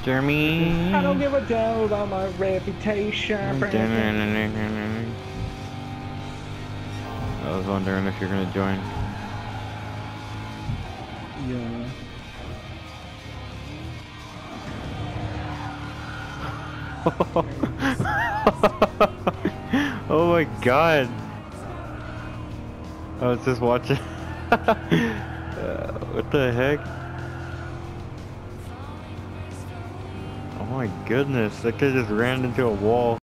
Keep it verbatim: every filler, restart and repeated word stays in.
Jeremy. I don't give a damn about my reputation. I was wondering if you're gonna join. Yeah. Oh my god. I was just watching. uh, what the heck? Oh my goodness, that guy just ran into a wall.